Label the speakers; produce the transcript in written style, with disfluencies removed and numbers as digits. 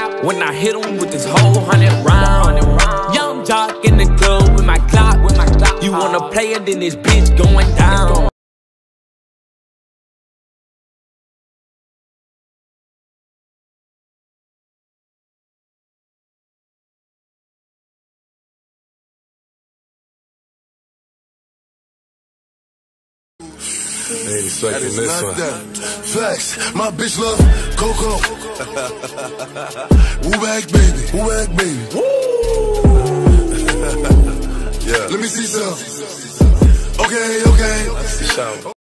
Speaker 1: When I hit him with this whole 100 round. Young jock in the club with my Glock. You wanna play it, then this bitch going down.
Speaker 2: Ain't expecting this one.
Speaker 3: Flex, my bitch love Coco. Woo back baby, woo back baby. Woo. Yeah. Let me see some. Okay, okay.